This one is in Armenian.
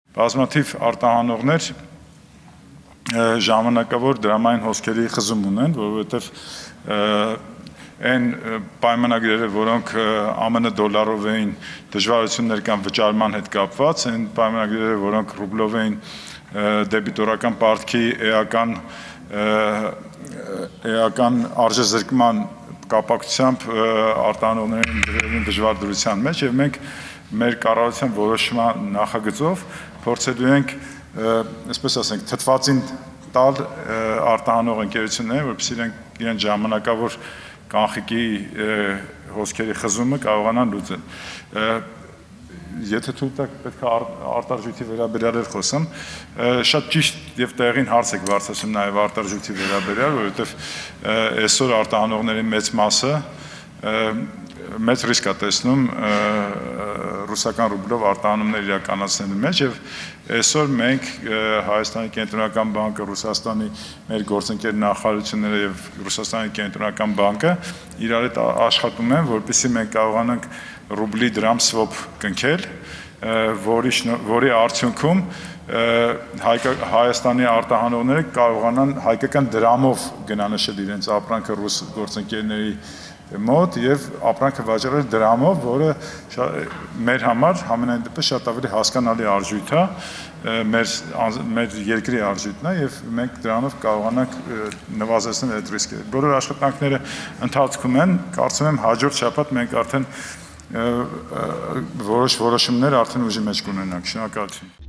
Բազմաթիվ արտահանողներ ժամանակավոր դրամային հոսքերի խզում ունեն, որովհետև այն պայմանագրերը, որոնք ԱՄՆ դոլարով էին դժվարություններ կամ վճարման հետ կապված, այն պայմանագրերը, որոնք ռուբլով էին դեբիտորական պարտքի էական արժեզրկման կապակցությամբ արտահանողներին դրել դժվար դրության մեջ, եւ մենք մեր կառավարության որոշման նախագծով փորձելու ենք, այսպես ասենք, թթվածին տալ արտահանող ընկերություններին, որպեսզի իրենք ժամանակավոր կանխիկի հոսքերի խզումը կարողանան լուծել։ Եթե թույլ տաք, պետք է արտարժույթի վերաբերյալ խոսեմ, շատ ճիշտ եւ տեղին հարց եք բարձրացնում նաեւ արտարժույթի վերաբերյալ, որովհետեւ այսօր արտահանողների մեծ մասը մեծ ռիսկ է տեսնում ռուսական ռուբլով արտահանումներ իրականացնելու մեջ եւ այսօր մենք Հայաստանի կենտրոնական բանկը, Ռուսաստանի մեր գործընկեր նախարարությունները եւ Ռուսաստանի կենտրոնական բանկը իրար հետ աշխատում են, որպեսզի մենք կարողանանք ռուբլի դրամ swap կնքել, որի արդյունքում Հայաստանի արտահանողները կարողանան հայկական դրամով գնանշել իրենց ապրանքը ռուս գործընկերների մոտ եւ ապրանքը վաճառել դրամով, որը մեր համար համենայն դեպս շատ ավելի հասկանալի արժույթ է, մեր երկրի արժույթն է եւ մենք դրանով կարողանանք նվազեցնել այդ ռիսկերը։ Բոլոր աշխատանքները ընթացքում են, կարծում եմ հաջորդ շաբաթ մենք արդեն որոշումներ արդեն ուժի մեջ կունենանք։ Շնորհակալություն։